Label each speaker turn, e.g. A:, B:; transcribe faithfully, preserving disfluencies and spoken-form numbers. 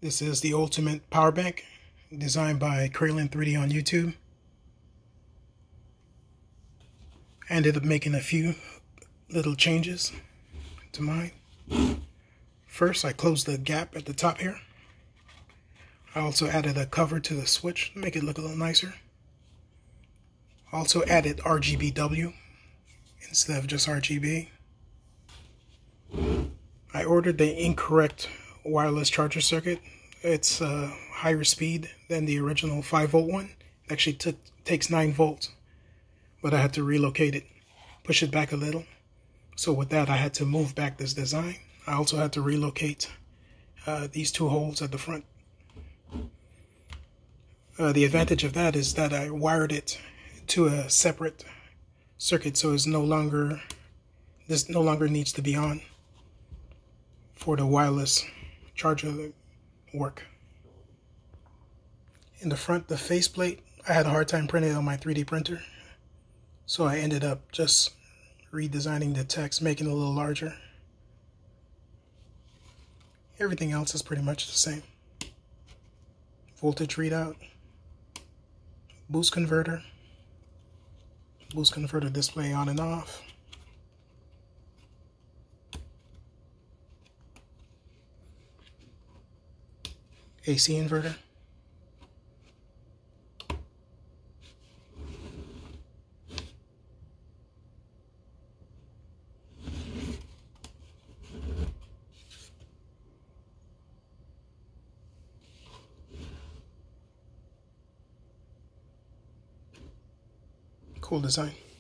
A: This is the ultimate power bank designed by K R A Y N three D on YouTube. I ended up making a few little changes to mine. First, I closed the gap at the top here. I also added a cover to the switch to make it look a little nicer. Also added R G B W instead of just R G B. I ordered the incorrect wireless charger circuit. It's uh, higher speed than the original five volt one. It actually took, takes nine volts, but I had to relocate it, push it back a little. So with that, I had to move back this design. I also had to relocate uh, these two holes at the front. Uh, the advantage of that is that I wired it to a separate circuit, so it's no longer this no longer needs to be on for the wireless charger work. In the front, the faceplate, I had a hard time printing it on my three D printer, so I ended up just redesigning the text, making it a little larger. Everything else is pretty much the same. Voltage readout, boost converter, boost converter display on and off, A C inverter, cool design.